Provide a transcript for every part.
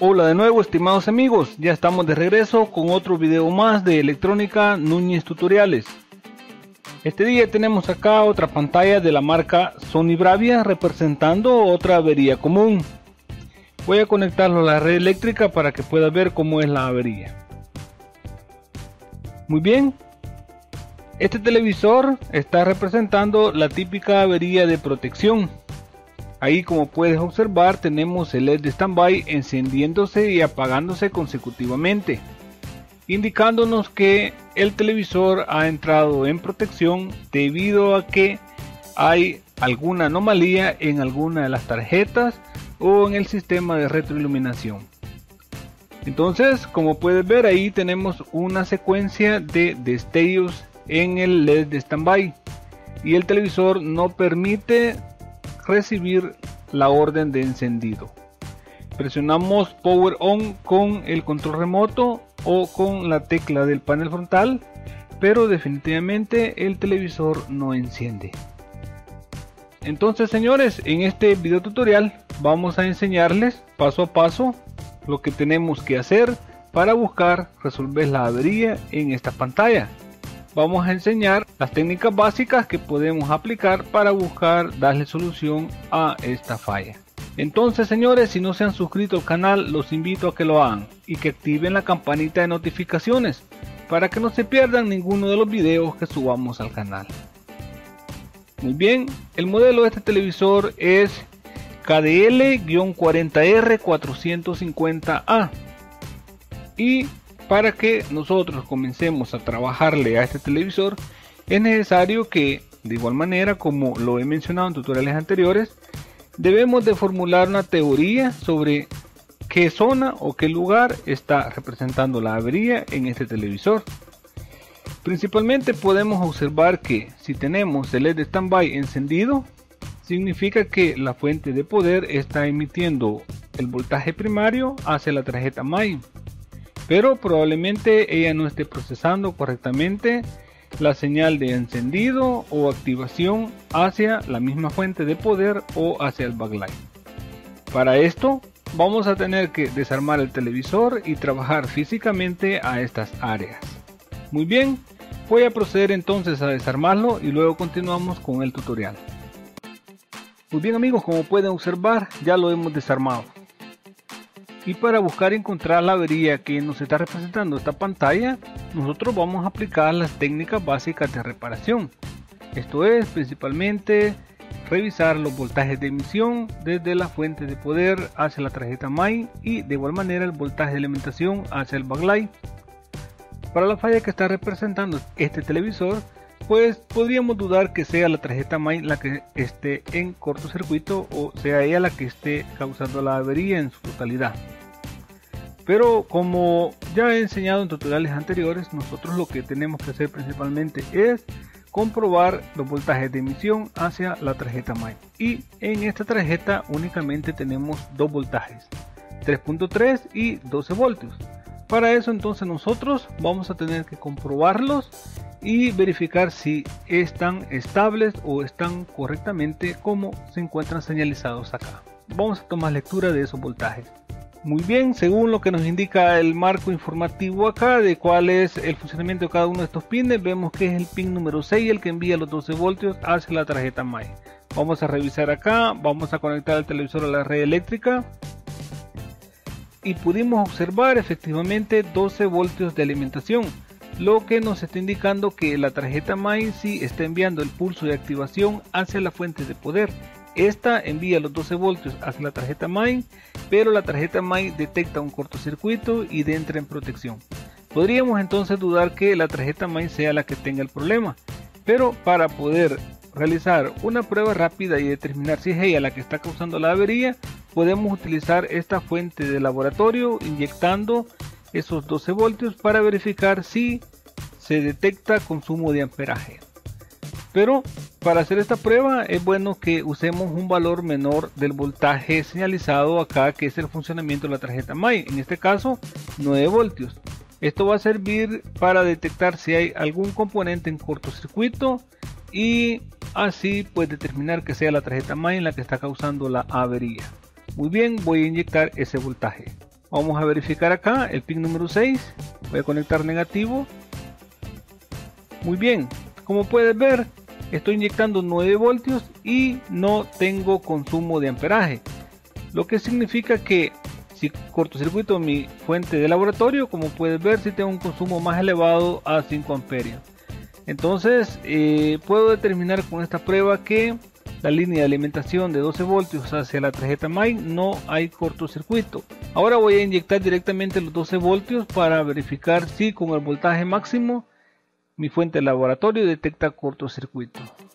Hola de nuevo, estimados amigos, ya estamos de regreso con otro video más de Electrónica Núñez Tutoriales. Este día tenemos acá otra pantalla de la marca Sony Bravia representando otra avería común. Voy a conectarlo a la red eléctrica para que pueda ver cómo es la avería. Muy bien, este televisor está representando la típica avería de protección. Ahí, como puedes observar, tenemos el LED de standby encendiéndose y apagándose consecutivamente, indicándonos que el televisor ha entrado en protección debido a que hay alguna anomalía en alguna de las tarjetas o en el sistema de retroiluminación. Entonces, como puedes ver, ahí tenemos una secuencia de destellos en el LED de standby y el televisor no permite recibir la orden de encendido. Presionamos Power On con el control remoto o con la tecla del panel frontal, pero definitivamente el televisor no enciende. Entonces, señores, en este video tutorial vamos a enseñarles paso a paso lo que tenemos que hacer para buscar resolver la avería en esta pantalla. Vamos a enseñar las técnicas básicas que podemos aplicar para buscar darle solución a esta falla. Entonces, señores, si no se han suscrito al canal, los invito a que lo hagan y que activen la campanita de notificaciones para que no se pierdan ninguno de los videos que subamos al canal. Muy bien, el modelo de este televisor es KDL-40R450A y para que nosotros comencemos a trabajarle a este televisor es necesario que, de igual manera como lo he mencionado en tutoriales anteriores, debemos de formular una teoría sobre qué zona o qué lugar está representando la avería en este televisor. Principalmente podemos observar que si tenemos el LED de standby encendido, significa que la fuente de poder está emitiendo el voltaje primario hacia la tarjeta main, pero probablemente ella no esté procesando correctamente la señal de encendido o activación hacia la misma fuente de poder o hacia el backlight. Para esto vamos a tener que desarmar el televisor y trabajar físicamente a estas áreas. Muy bien, voy a proceder entonces a desarmarlo y luego continuamos con el tutorial. Muy bien, amigos, como pueden observar, ya lo hemos desarmado. Y para buscar encontrar la avería que nos está representando esta pantalla, nosotros vamos a aplicar las técnicas básicas de reparación. Esto es principalmente revisar los voltajes de emisión desde la fuente de poder hacia la tarjeta main y de igual manera el voltaje de alimentación hacia el backlight. Para la falla que está representando este televisor, pues podríamos dudar que sea la tarjeta main la que esté en cortocircuito o sea ella la que esté causando la avería en su totalidad. Pero como ya he enseñado en tutoriales anteriores, nosotros lo que tenemos que hacer principalmente es comprobar los voltajes de emisión hacia la tarjeta main. Y en esta tarjeta únicamente tenemos dos voltajes, 3.3 y 12 voltios. Para eso entonces nosotros vamos a tener que comprobarlos y verificar si están estables o están correctamente como se encuentran señalizados acá. Vamos a tomar lectura de esos voltajes. Muy bien, según lo que nos indica el marco informativo acá de cuál es el funcionamiento de cada uno de estos pines, vemos que es el pin número 6 el que envía los 12 voltios hacia la tarjeta main. Vamos a revisar acá, vamos a conectar el televisor a la red eléctrica y pudimos observar efectivamente 12 voltios de alimentación, lo que nos está indicando que la tarjeta main sí está enviando el pulso de activación hacia la fuente de poder. Esta envía los 12 voltios hacia la tarjeta main, pero la tarjeta main detecta un cortocircuito y entra en protección. Podríamos entonces dudar que la tarjeta main sea la que tenga el problema, pero para poder realizar una prueba rápida y determinar si es ella la que está causando la avería, podemos utilizar esta fuente de laboratorio inyectando esos 12 voltios para verificar si se detecta consumo de amperaje. Pero para hacer esta prueba es bueno que usemos un valor menor del voltaje señalizado acá, que es el funcionamiento de la tarjeta main, en este caso 9 voltios. Esto va a servir para detectar si hay algún componente en cortocircuito y así pues determinar que sea la tarjeta main la que está causando la avería. Muy bien, voy a inyectar ese voltaje. Vamos a verificar acá el pin número 6. Voy a conectar negativo. Muy bien, como puedes ver, estoy inyectando 9 voltios y no tengo consumo de amperaje, lo que significa que si cortocircuito mi fuente de laboratorio, como puedes ver, si tengo un consumo más elevado a 5 amperios. Entonces puedo determinar con esta prueba que la línea de alimentación de 12 voltios hacia la tarjeta main no hay cortocircuito. Ahora voy a inyectar directamente los 12 voltios para verificar si con el voltaje máximo mi fuente de laboratorio detecta cortocircuito.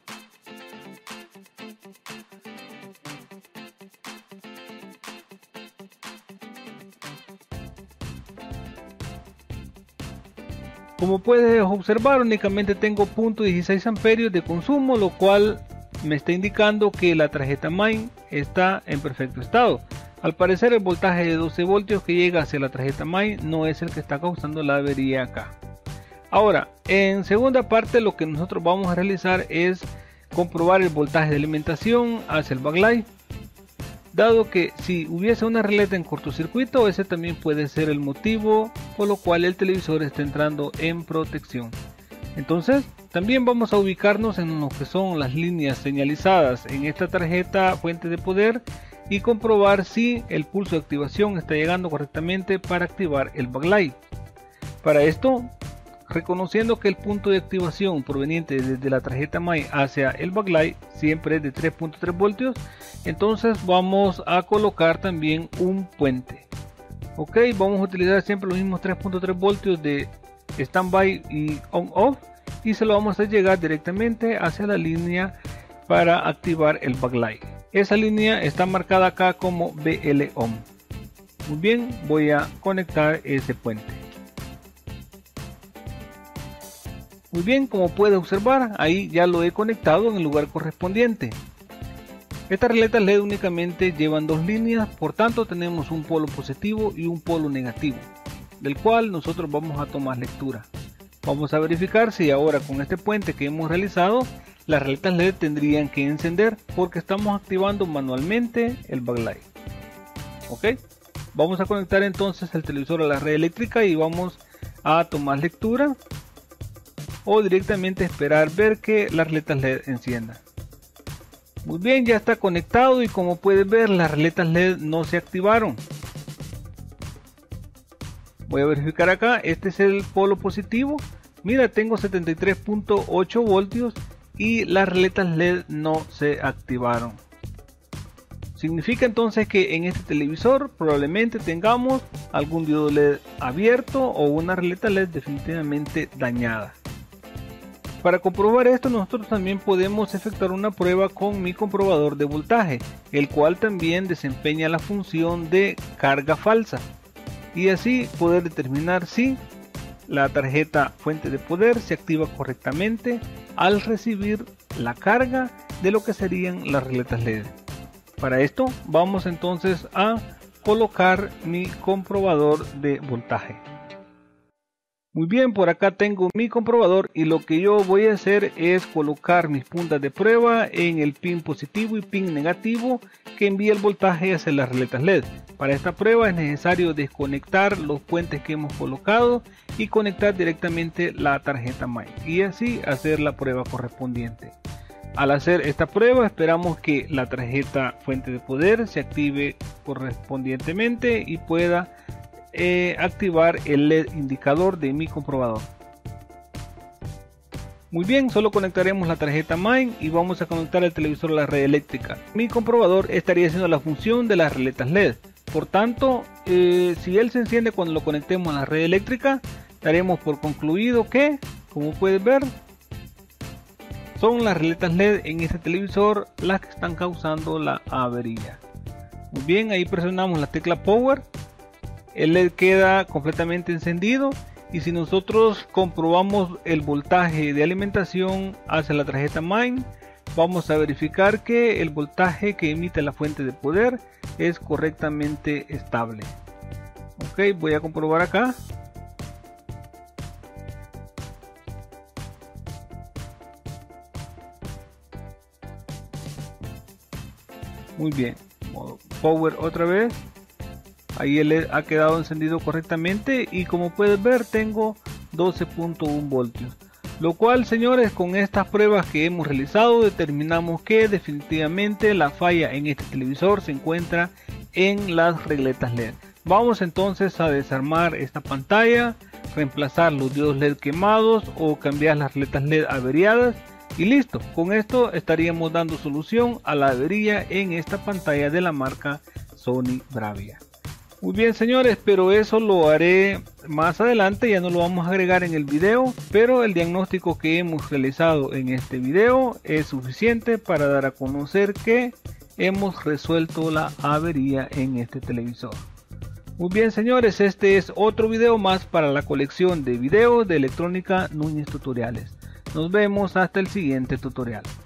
Como puedes observar, únicamente tengo 0.16 amperios de consumo, lo cual me está indicando que la tarjeta main está en perfecto estado. Al parecer el voltaje de 12 voltios que llega hacia la tarjeta main no es el que está causando la avería acá. Ahora, en segunda parte, lo que nosotros vamos a realizar es comprobar el voltaje de alimentación hacia el backlight, dado que si hubiese una releta en cortocircuito, ese también puede ser el motivo por lo cual el televisor está entrando en protección. Entonces también vamos a ubicarnos en lo que son las líneas señalizadas en esta tarjeta fuente de poder y comprobar si el pulso de activación está llegando correctamente para activar el backlight. Para esto, reconociendo que el punto de activación proveniente desde la tarjeta main hacia el backlight siempre es de 3.3 voltios, entonces vamos a colocar también un puente. Ok, vamos a utilizar siempre los mismos 3.3 voltios de standby y on off y se lo vamos a llegar directamente hacia la línea para activar el backlight. Esa línea está marcada acá como BL on. Muy bien, voy a conectar ese puente. Muy bien, como puedes observar, ahí ya lo he conectado en el lugar correspondiente. Estas reletas LED únicamente llevan dos líneas, por tanto tenemos un polo positivo y un polo negativo, del cual nosotros vamos a tomar lectura. Vamos a verificar si ahora con este puente que hemos realizado, las reletas LED tendrían que encender porque estamos activando manualmente el backlight. Ok, vamos a conectar entonces el televisor a la red eléctrica y vamos a tomar lectura o directamente esperar ver que las reletas LED enciendan. Muy bien, ya está conectado y como puedes ver las reletas LED no se activaron. Voy a verificar acá, este es el polo positivo. Mira, tengo 73.8 voltios y las reletas LED no se activaron. Significa entonces que en este televisor probablemente tengamos algún diodo LED abierto o una releta LED definitivamente dañada. Para comprobar esto, nosotros también podemos efectuar una prueba con mi comprobador de voltaje, el cual también desempeña la función de carga falsa, y así poder determinar si la tarjeta fuente de poder se activa correctamente al recibir la carga de lo que serían las reletas LED. Para esto vamos entonces a colocar mi comprobador de voltaje. Muy bien, por acá tengo mi comprobador y lo que yo voy a hacer es colocar mis puntas de prueba en el pin positivo y pin negativo que envía el voltaje hacia las reletas LED. Para esta prueba es necesario desconectar los puentes que hemos colocado y conectar directamente la tarjeta main y así hacer la prueba correspondiente. Al hacer esta prueba esperamos que la tarjeta fuente de poder se active correspondientemente y pueda activar el LED indicador de mi comprobador. Muy bien, solo conectaremos la tarjeta main y vamos a conectar el televisor a la red eléctrica. Mi comprobador estaría haciendo la función de las reletas LED. Por tanto, si él se enciende cuando lo conectemos a la red eléctrica, daremos por concluido que, como puedes ver, son las reletas LED en este televisor las que están causando la avería. Muy bien, ahí presionamos la tecla Power. El LED queda completamente encendido y si nosotros comprobamos el voltaje de alimentación hacia la tarjeta main, vamos a verificar que el voltaje que emite la fuente de poder es correctamente estable. Ok, voy a comprobar acá. Muy bien, modo Power otra vez. Ahí el LED ha quedado encendido correctamente y como puedes ver tengo 12.1 voltios. Lo cual, señores, con estas pruebas que hemos realizado determinamos que definitivamente la falla en este televisor se encuentra en las regletas LED. Vamos entonces a desarmar esta pantalla, reemplazar los diodos LED quemados o cambiar las regletas LED averiadas y listo. Con esto estaríamos dando solución a la avería en esta pantalla de la marca Sony Bravia. Muy bien, señores, pero eso lo haré más adelante, ya no lo vamos a agregar en el video, pero el diagnóstico que hemos realizado en este video es suficiente para dar a conocer que hemos resuelto la avería en este televisor. Muy bien, señores, este es otro video más para la colección de videos de Electrónica Núñez Tutoriales. Nos vemos hasta el siguiente tutorial.